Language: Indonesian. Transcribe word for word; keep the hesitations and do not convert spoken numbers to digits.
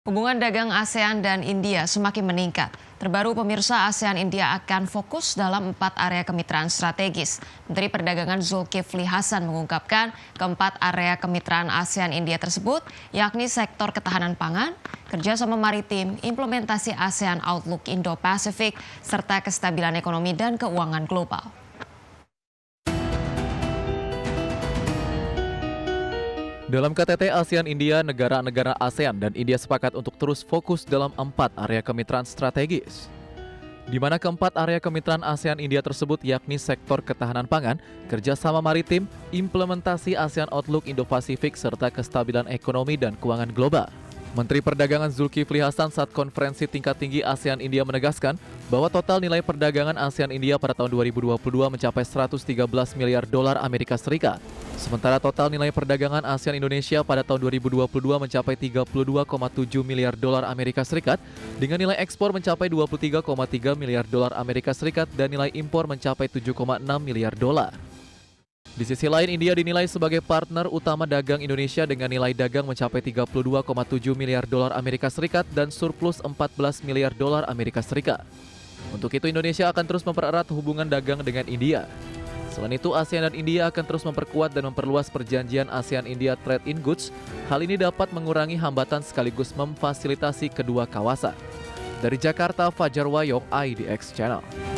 Hubungan dagang ASEAN dan India semakin meningkat. Terbaru pemirsa, ASEAN India akan fokus dalam empat area kemitraan strategis. Menteri Perdagangan Zulkifli Hasan mengungkapkan keempat area kemitraan ASEAN India tersebut, yakni sektor ketahanan pangan, kerjasama maritim, implementasi ASEAN Outlook Indo-Pasifik, serta kestabilan ekonomi dan keuangan global. Dalam K T T ASEAN India, negara-negara ASEAN dan India sepakat untuk terus fokus dalam empat area kemitraan strategis. Di mana keempat area kemitraan ASEAN India tersebut yakni sektor ketahanan pangan, kerjasama maritim, implementasi ASEAN Outlook Indo-Pasifik, serta kestabilan ekonomi dan keuangan global. Menteri Perdagangan Zulkifli Hasan saat konferensi tingkat tinggi ASEAN India menegaskan bahwa total nilai perdagangan ASEAN India pada tahun dua ribu dua puluh dua mencapai seratus tiga belas miliar dolar Amerika Serikat. Sementara total nilai perdagangan ASEAN Indonesia pada tahun dua ribu dua puluh dua mencapai tiga puluh dua koma tujuh miliar dolar Amerika Serikat dengan nilai ekspor mencapai dua puluh tiga koma tiga miliar dolar Amerika Serikat dan nilai impor mencapai tujuh koma enam miliar dolar. Di sisi lain, India dinilai sebagai partner utama dagang Indonesia dengan nilai dagang mencapai tiga puluh dua koma tujuh miliar dolar Amerika Serikat dan surplus empat belas miliar dolar Amerika Serikat. Untuk itu, Indonesia akan terus mempererat hubungan dagang dengan India. Selain itu, ASEAN dan India akan terus memperkuat dan memperluas perjanjian ASEAN India Trade in Goods. Hal ini dapat mengurangi hambatan sekaligus memfasilitasi kedua kawasan. Dari Jakarta, Fajar Wayong, I D X Channel.